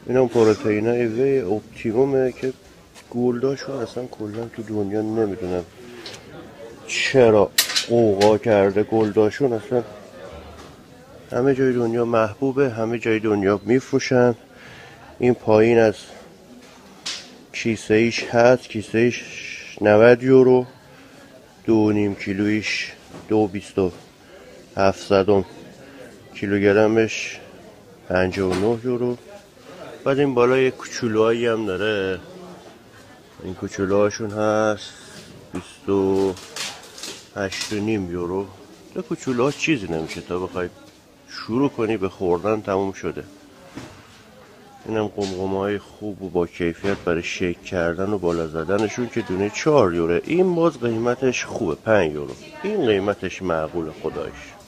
اینم پروتئین ایوی اپتیمومه که گلداشون اصلا کلا تو دنیا نمیدونم چرا قوقا کرده. گلداشون اصلا همه جای دنیا محبوبه، همه جای دنیا میفروشن. این پایین از کیسه ایش هست، کیسه ایش 90 یورو، 2.5 کیلویش 2.27 کیلوگرمش 59 یورو. بعد این بالا یه کوچولوهایی هم داره، این کوچولوهاشون هست 28.5 یورو. تا کوچولوها چیزی نمیشه، تا بخوای شروع کنی به خوردن تموم شده. اینم قمقمه های خوب و با کیفیت برای شیک کردن و بالا زدنشون که دونه 4 یوره. این باز قیمتش خوبه، 5 یورو. این قیمتش معقول خدایش.